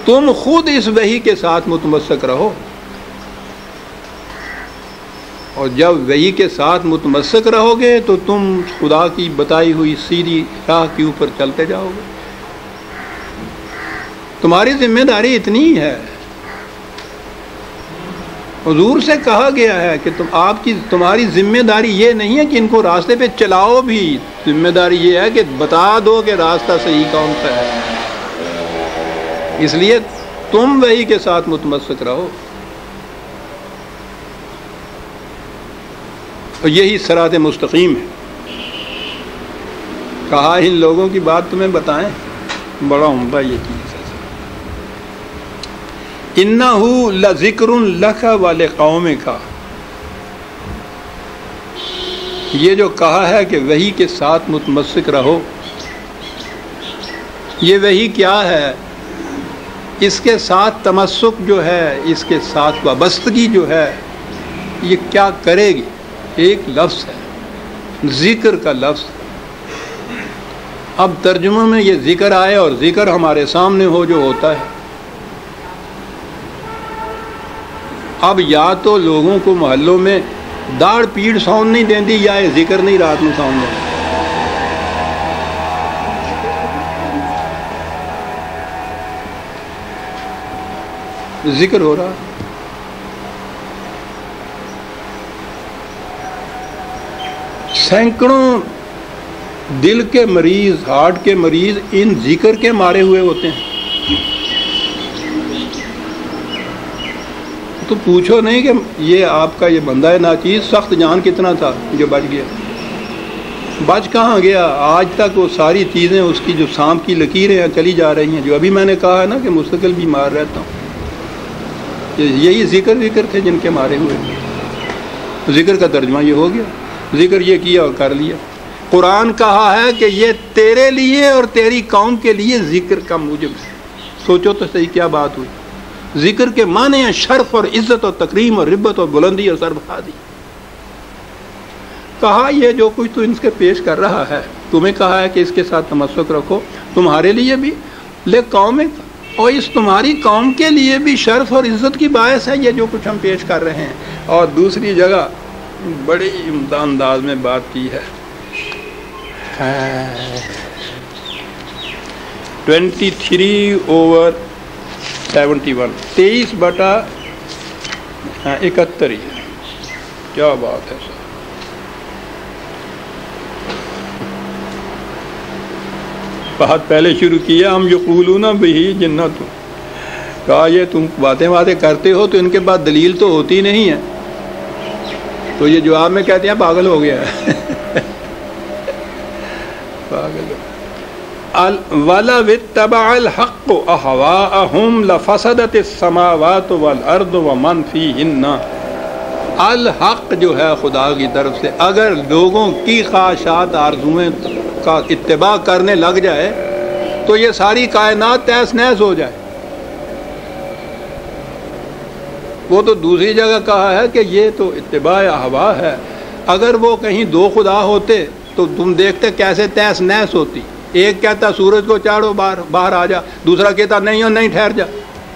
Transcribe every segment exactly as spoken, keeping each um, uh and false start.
تم خود اس وحی کے ساتھ متمسک رہو، اور جب وحی کے ساتھ متمسک رہو گے تو تم خدا کی بتائی ہوئی سیدھی راہ کے اوپر چلتے جاؤ گے۔ تمہاری ذمہ داری اتنی ہی ہے، حضور سے کہا گیا ہے کہ تم آپ کی تمہاری ذمہ داری یہ نہیں ہے کہ ان کو راستے پہ چلاؤ بھی، ذمہ داری یہ ہے کہ بتا دو کہ راستہ صحیح کون سا ہے۔ اس لیے تم وحی کے ساتھ متمسک رہو، اور یہی صراط مستقیم ہے۔ کہا ان لوگوں کی بات تمہیں بتائیں، بڑا عمدہ یہ چیز ہے۔ اِنَّهُ لَذِكْرٌ لَكَ وَلِقَوْمِكَ، یہ جو کہا ہے کہ وحی کے ساتھ متمسک رہو، یہ وحی کیا ہے؟ اس کے ساتھ تمسک جو ہے، اس کے ساتھ وابستگی جو ہے، یہ کیا کرے گی؟ ایک لفظ ہے، ذکر کا لفظ۔ اب ترجمہ میں یہ ذکر آئے اور ذکر ہمارے سامنے ہو جو ہوتا ہے۔ اب یا تو لوگوں کو محلوں میں داڑھ پیڑ سون نہیں دیندی، یا یہ ذکر نہیں رات میں سون دیندی۔ ذکر ہو رہا، سینکڑوں دل کے مریض، ہارٹ کے مریض ان ذکر کے مارے ہوئے ہوتے ہیں۔ تو پوچھو نہیں کہ یہ آپ کا یہ بندہ ناچیز سخت جان کتنا تھا جو بچ گیا، بچ کہاں گیا؟ آج تک وہ ساری چیزیں اس کی جو سانپ کی لکیریں چلی جا رہی ہیں، جو ابھی میں نے کہا ہے نا کہ مستقل بیمار رہتا ہوں، یہی ذکر ذکر تھے جن کے مارے ہوئے۔ ذکر کا ترجمہ یہ ہو گیا، ذکر یہ کیا اور کر لیا۔ قرآن کہا ہے کہ یہ تیرے لیے اور تیری قوم کے لیے ذکر کا موجب ہے۔ سوچو تو صحیح کیا بات ہوئی۔ ذکر کے معنی ہیں شرف اور عزت اور تکریم اور ربت اور بلندی اور سربلندی۔ کہا یہ جو کچھ تو ان سے پیش کر رہا ہے، تمہیں کہا ہے کہ اس کے ساتھ تمسک رکھو، تمہارے لیے بھی لے قوم، اور اس تمہاری قوم کے لیے بھی شرف اور عزت کی باعث ہے یہ جو کچھ ہم پیش کر رہے ہیں۔ اور دوسری جگہ بڑی عمدہ انداز میں بات کی ہے، twenty three over seventy one, تیئیس بٹا اکہتر ہی ہے۔ کیا بات ہے سر، بات پہلے شروع کیا، ہم یقولون بہی جنت، کہا یہ تم باتیں باتیں کرتے ہو تو ان کے پاس دلیل تو ہوتی نہیں ہے، تو یہ جواب میں کہتے ہیں پاگل ہو گیا ہے۔ پاگل ہو وَلَوِ اتَّبَعَ الْحَقُّ أَهْوَاءَهُمْ لَفَسَدَتِ السَّمَاوَاتُ وَالْأَرْضُ وَمَنْ فِيهِنَّ۔ الحق جو ہے خدا کی طرف سے، اگر لوگوں کی خواہشات آرزویں کا اتباع کرنے لگ جائے تو یہ ساری کائنات تہس نہس ہو جائے۔ وہ تو دوسری جگہ کہا ہے کہ یہ تو اتباع ہوا ہے، اگر وہ کہیں دو خدا ہوتے تو تم دیکھتے کیسے تہس نہس ہوتی۔ ایک کہتا سورج کو چاڑو باہر باہر آ جا، دوسرا کہتا نہیں ہو نہیں ٹھہر جا۔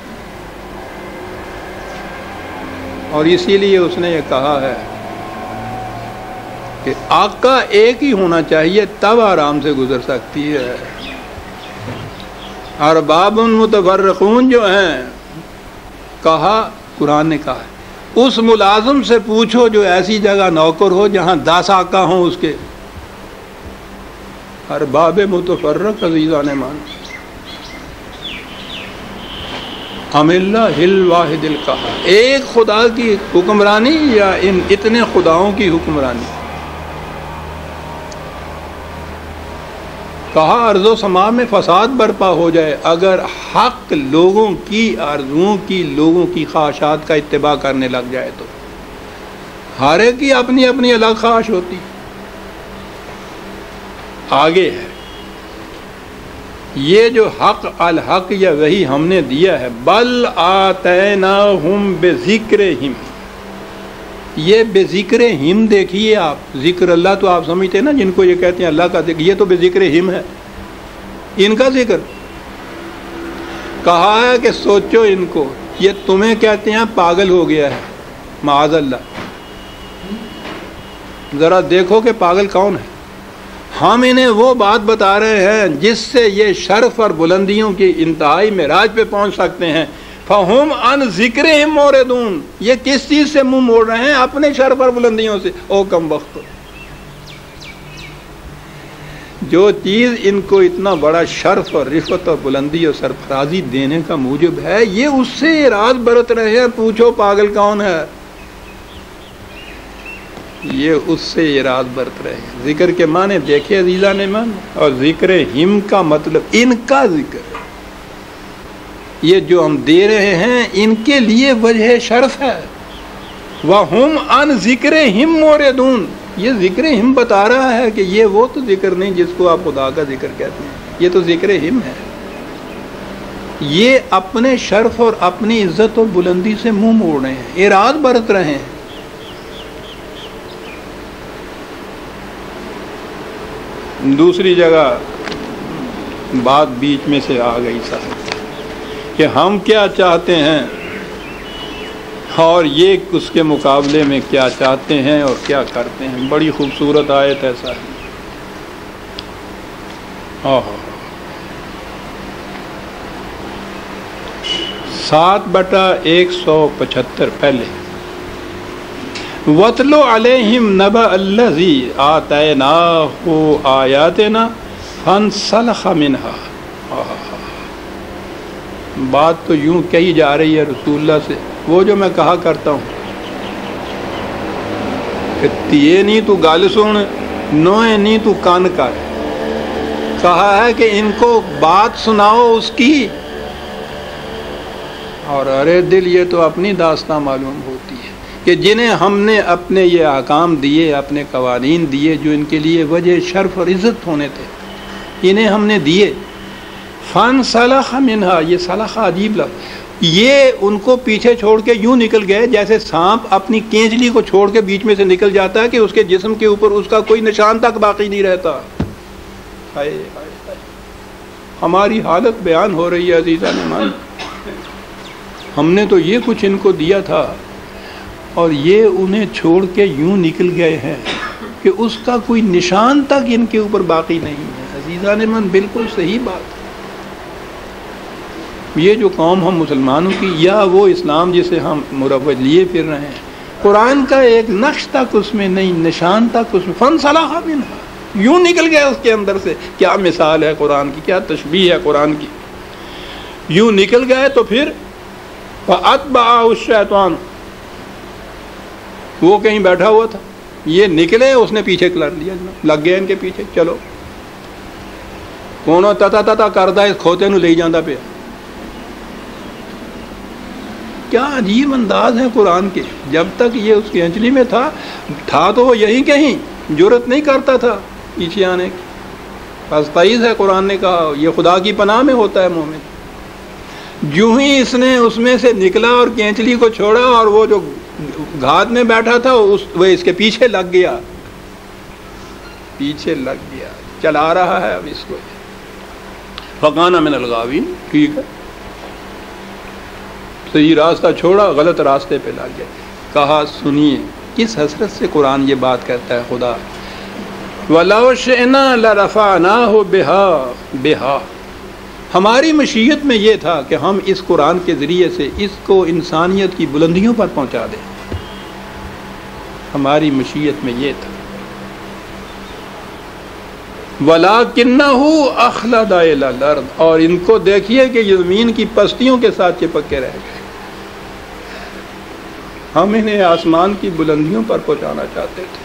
اور اسی لیے اس نے یہ کہا ہے کہ آقا ایک ہی ہونا چاہیے تب آرام سے گزر سکتی ہے۔ ارباب متفرقون جو ہیں، کہا قرآن نے کہا ہے اس ملازم سے پوچھو جو ایسی جگہ نوکر ہو جہاں دس آقا ہوں اس کے۔ ارباب متفرق عزیزان مان، ام اللہ الواحد القہار، ایک خدا کی حکمرانی یا ان اتنے خداؤں کی حکمرانی؟ کہا ارض و سما میں فساد برپا ہو جائے اگر حق لوگوں کی آرزوؤں کی، لوگوں کی خواہشات کا اتباع کرنے لگ جائے تو۔ ہر ایک کی اپنی اپنی الگ خواہش ہوتی۔ آگے ہے یہ جو حق الحق یا وہی ہم نے دیا ہے، بل آتیناہم بذکرہم، یہ بے ذکر ہم دیکھیے آپ، ذکر اللہ تو آپ سمجھتے ہیں نا جن کو یہ کہتے ہیں اللہ کا ذکر، یہ تو بے ذکر ہم ہے، ان کا ذکر۔ کہا ہے کہ سوچو ان کو، یہ تمہیں کہتے ہیں پاگل ہو گیا ہے، معاذ اللہ۔ ذرا دیکھو کہ پاگل کون ہے۔ ہم انہیں وہ بات بتا رہے ہیں جس سے یہ شرف اور بلندیوں کی انتہائی معراج پہ پہنچ سکتے ہیں۔ فہم ان ذکرہم موردون، یہ کس چیز سے منہ موڑ رہے ہیں؟ اپنے شرف اور بلندیوں سے۔ او کم وقت، جو چیز ان کو اتنا بڑا شرف اور رفعت اور بلندی اور سرفرازی دینے کا موجب ہے، یہ اس سے اعراض برت رہے ہیں۔ پوچھو پاگل کون ہے؟ یہ اس سے اعراض برت رہے ہیں۔ ذکر کے معنی دیکھے عزیزان ایمان، اور ذکر ہم کا مطلب ان کا ذکر ہے۔ یہ جو ہم دے رہے ہیں ان کے لیے وجہ شرف ہے۔ وَهُمْ عَنْ ذِكْرِهِمْ مُعْرِضُونَ، یہ ذکر ہم بتا رہا ہے کہ یہ وہ تو ذکر نہیں جس کو آپ خدا کا ذکر کہتے ہیں، یہ تو ذکر ہم ہے۔ یہ اپنے شرف اور اپنی عزت اور بلندی سے منہ موڑ رہے ہیں، اعراض برت رہے ہیں۔ دوسری جگہ بات بیچ میں سے آ گئی صاحب کہ ہم کیا چاہتے ہیں اور یہ اس کے مقابلے میں کیا چاہتے ہیں اور کیا کرتے ہیں۔ بڑی خوبصورت آیت ہے صاحب۔ سات بٹا ایک سو پچہتر پہلے وَاتْلُ عَلَيْهِمْ نَبَأَ الَّذِي آتَيْنَاهُ آيَاتِنَا فَانْسَلَخَ مِنْهَا۔ بات تو یوں کہی جا رہی ہے رسول اللہ سے، وہ جو میں کہا کرتا ہوں کہ تیے نہیں تو گل سن، نوئے نہیں تو کان کر۔ کہا ہے کہ ان کو بات سناؤ اس کی، اور ارے دل یہ تو اپنی داستان معلوم ہوتی ہے کہ جنہیں ہم نے اپنے یہ احکام دیے، اپنے قوانین دیے جو ان کے لیے وجہ شرف اور عزت ہونے تھے، انہیں ہم نے دیے۔ فن صلح منہا، یہ صلح عجیب لفظ، یہ ان کو پیچھے چھوڑ کے یوں نکل گئے جیسے سانپ اپنی کینچلی کو چھوڑ کے بیچ میں سے نکل جاتا ہے کہ اس کے جسم کے اوپر اس کا کوئی نشان تک باقی نہیں رہتا۔ ہائے ہائے ہائے، ہماری حالت بیان ہو رہی ہے عزیزان ایمان۔ ہم نے تو یہ کچھ ان کو دیا تھا اور یہ انہیں چھوڑ کے یوں نکل گئے ہیں کہ اس کا کوئی نشان تک ان کے اوپر باقی نہیں ہے۔ عزیزان من، بالکل صحیح بات۔ یہ جو قوم ہم مسلمانوں کی، یا وہ اسلام جسے ہم مروج لیے پھر رہے ہیں، قرآن کا ایک نقش تک اس میں نہیں، نشان تک اس میں، فن صلاح منہا، یوں نکل گئے اس کے اندر سے۔ کیا مثال ہے قرآن کی، کیا تشبیہ ہے قرآن کی۔ یوں نکل گئے تو پھر فَأَتْبَعَهُ الشَّيْطَانُ، وہ کہیں بیٹھا ہوا تھا، یہ نکلے اس نے پیچھے کر لیا، لگ گئے ان کے پیچھے۔ چلو کونوں تتا تتا کردہ اس کھوتے نو لے جاندہ پہ۔ کیا عجیب انداز ہے قرآن کے۔ جب تک یہ اس کی انجلی میں تھا تھا تو وہ یہیں کہیں جرت نہیں کرتا تھا پیچھے آنے کی۔ فاستعیذ ہے قرآن نے کہا، یہ خدا کی پناہ میں ہوتا ہے مومن۔ جو ہی اس نے اس میں سے نکلا اور کینچلی کو چھوڑا اور وہ جو گھات میں بیٹھا تھا اس وہ اس کے پیچھے لگ گیا، پیچھے لگ گیا، چلا رہا ہے اب اس کو۔ فَقَانَ مِنَ الْغَاوِينَ، ٹھیک ہے، صحیح راستہ چھوڑا، غلط راستے پہ لگ گیا۔ کہا سنیے کس حسرت سے قرآن یہ بات کرتا ہے خدا، وَلَوْ شِئْنَا لَرَفَعْنَاهُ بِهَا بِهَا، ہماری مشیت میں یہ تھا کہ ہم اس قرآن کے ذریعے سے اس کو انسانیت کی بلندیوں پر پہنچا دیں۔ ہماری مشیت میں یہ تھا۔ وَلَكِنَّهُ أَخْلَدَ إِلَى الْأَرْضِ، اور ان کو دیکھیے کہ یہ زمین کی پستیوں کے ساتھ چپک کے رہ گئے۔ ہم انہیں آسمان کی بلندیوں پر پہنچانا چاہتے تھے۔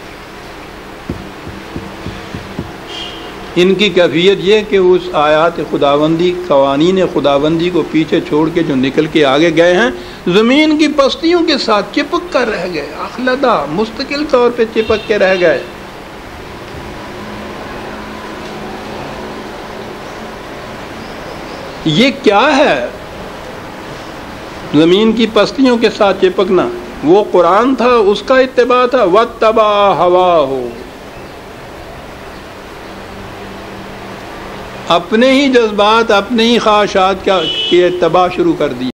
ان کی کیفیت یہ کہ اس آیات خداوندی، قوانین خداوندی کو پیچھے چھوڑ کے جو نکل کے آگے گئے ہیں، زمین کی پستیوں کے ساتھ چپک کر رہ گئے، اخلدہ، مستقل طور پہ چپک کے رہ گئے۔ یہ کیا ہے زمین کی پستیوں کے ساتھ چپکنا؟ وہ قرآن تھا، اس کا اتباع تھا۔ وَاتَّبَعَ هَوَاهُ، اپنے ہی جذبات اپنے ہی خواہشات کا اتباع شروع کر دی.